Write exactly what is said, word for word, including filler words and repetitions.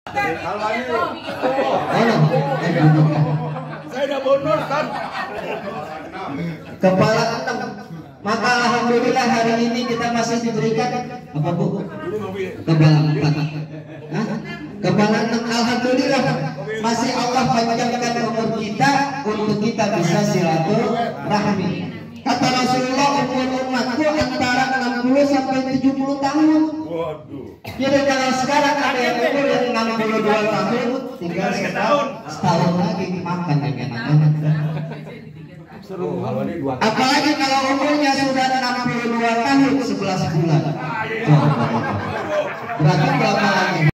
Saya udah bonus kan. Kepala enam. Maka alhamdulillah hari ini kita masih diberikan apa bu? Kepala empat. Hah? Kepala enam. Alhamdulillah masih Allah panjangkan umur kita untuk kita bisa silaturahmi. Kata Rasulullah, umur umatku antara enam puluh sampai tujuh puluh tahun. Waduh. Jadi kalau sekarang ada yang umur yang enam puluh dua tahun, tinggal setahun, setahun lagi makan dengan anak. Apalagi kalau umurnya sudah enam puluh dua tahun sebelas bulan. Berarti berapa lagi?